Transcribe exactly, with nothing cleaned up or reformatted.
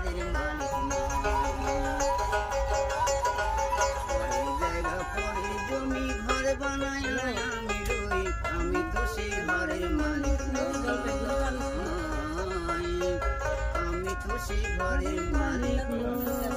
ঘরের মালিক ঘরের জায়গা পরে জমি ঘর বানাই আমি রই আমি তো সেই ঘরের মালিক আমি তো সেই ঘরের মালিক